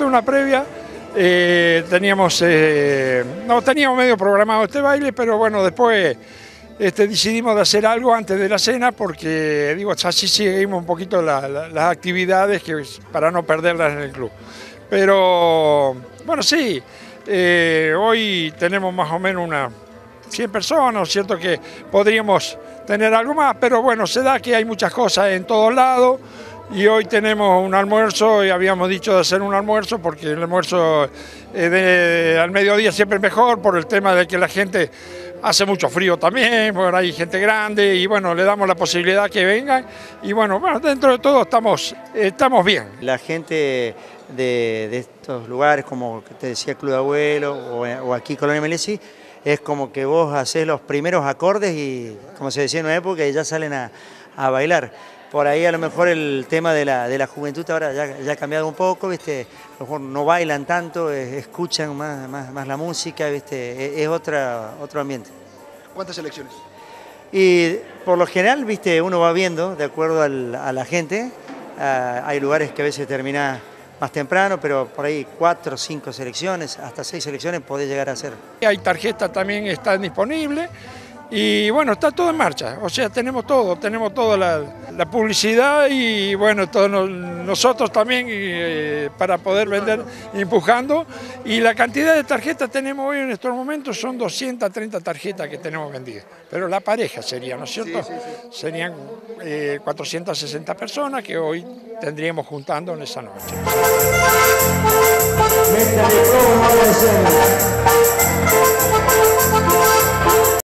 una previa. No teníamos medio programado este baile, pero bueno, después decidimos de hacer algo antes de la cena porque, digo, así seguimos un poquito las actividades para no perderlas en el club. Pero, bueno, sí, hoy tenemos más o menos unas 100 personas, cierto que podríamos tener algo más, pero bueno, se da que hay muchas cosas en todos lados. Y hoy tenemos un almuerzo y habíamos dicho de hacer un almuerzo porque el almuerzo al mediodía siempre es mejor por el tema de que la gente hace mucho frío también, porque hay gente grande y bueno, le damos la posibilidad que vengan y bueno, dentro de todo estamos bien. La gente de estos lugares, como te decía Club de Abuelo o aquí Colonia Melesi, es como que vos hacés los primeros acordes y, como se decía en una época, y ya salen a bailar. Por ahí a lo mejor el tema de la juventud ahora ya ha cambiado un poco, ¿viste? A lo mejor no bailan tanto, escuchan más la música, ¿viste? Es otro ambiente. ¿Cuántas selecciones? Y por lo general, ¿viste? Uno va viendo de acuerdo a la gente. Hay lugares que a veces termina más temprano, pero por ahí 4 o 5 selecciones, hasta 6 selecciones podés llegar a hacer. Hay tarjetas también están disponibles. Y bueno, está todo en marcha, o sea, tenemos toda la publicidad y bueno, todos nosotros también para poder vender empujando. Y la cantidad de tarjetas tenemos hoy en estos momentos son 230 tarjetas que tenemos vendidas. Pero la pareja sería, ¿no es cierto? Sí. Serían 460 personas que hoy tendríamos juntando en esa noche. Métale,